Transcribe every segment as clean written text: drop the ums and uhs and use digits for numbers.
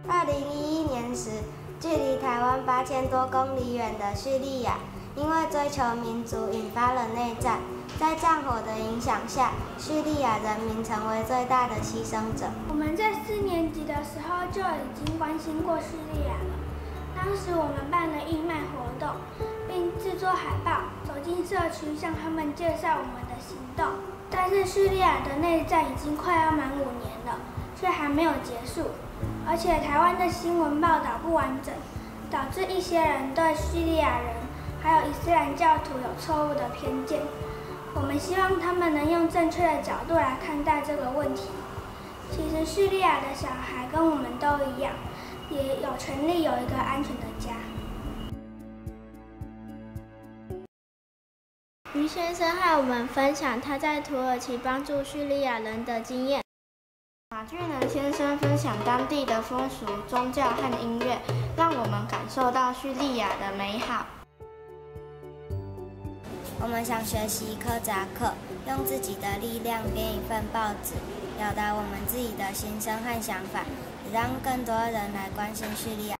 2011年时，距离台湾8000多公里远的叙利亚，因为追求民主引发了内战。在战火的影响下，叙利亚人民成为最大的牺牲者。 我们在4年级的时候就已经关心过叙利亚了。当时我们办了义卖活动，并制作海报，走进社区向他们介绍我们的行动。但是叙利亚的内战已经快要满5年了，却还没有结束。而且台湾的新闻报道不完整，导致一些人对叙利亚人还有伊斯兰教徒有错误的偏见。我们希望他们能用正确的角度来看待这个问题。其实叙利亚的小孩跟我们都一样，也有权利有一个安全的家。 于先生和我们分享他在土耳其帮助叙利亚人的经验。 马俊仁先生分享当地的风俗、宗教和音乐，让我们感受到叙利亚的美好。 我们想学习科扎克，用自己的力量编一份报纸，表达我们自己的心声和想法，也让更多人来关心叙利亚。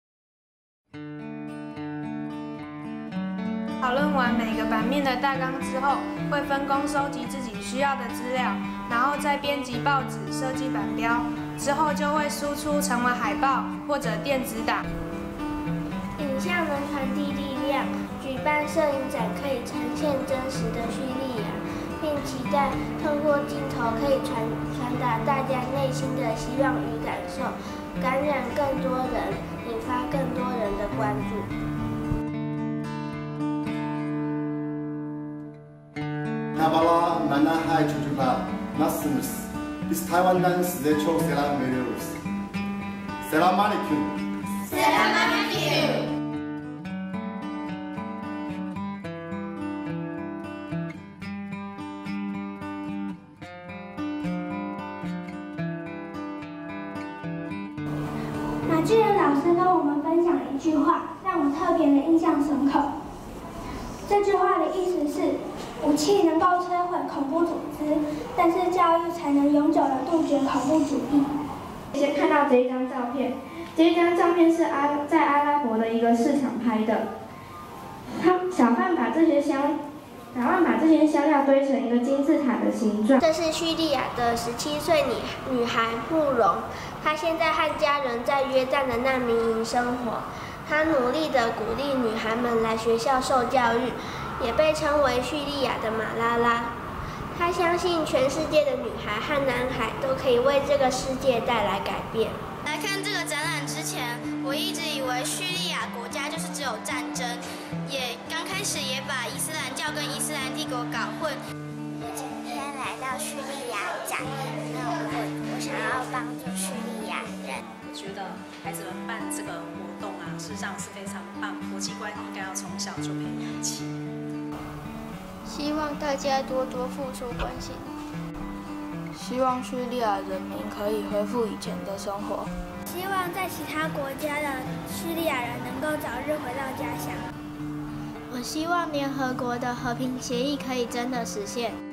讨论完每个版面的大纲之后，会分工收集自己需要的资料，然后再编辑报纸、设计版标，之后就会输出成为海报或者电子档。 影像能传递力量，举办摄影展可以呈现真实的叙利亚，并期待透过镜头可以传达大家内心的希望与感受，感染更多人，引发更多人的关注。 Nabala Manahai Chujuba Nasmus. Biz Tayvan'dan size çok selam veriyoruz. Selamünaleyküm. Selamünaleyküm. 马俊仁老师跟我们分享一句话，让我特别的印象深刻。这句话的意思是：武器能够摧毁恐怖组织，但是教育才能永久的杜绝恐怖主义。 先看到这一张照片，这一张照片是在阿拉伯的一个市场拍的。小贩把这些香料堆成一个金字塔的形状。 这是叙利亚的17岁女孩慕容，她现在和家人在约旦的难民营生活。她努力地鼓励女孩们来学校受教育，也被称为叙利亚的马拉拉。她相信全世界的女孩和男孩都可以为这个世界带来改变。 来看这个展览之前，我一直以为叙利亚国家就是只有战争，刚开始也把伊斯兰教跟伊斯兰帝国搞混。 我今天来到叙利亚展，那我想要帮助叙利亚人。 我觉得孩子们办这个活动啊，事实上是非常棒，国际观应该要从小就培养起。 希望大家多多付出关心。 希望叙利亚人民可以恢复以前的生活。 希望在其他国家的叙利亚人能够早日回到家乡。 我希望联合国的和平协议可以真的实现。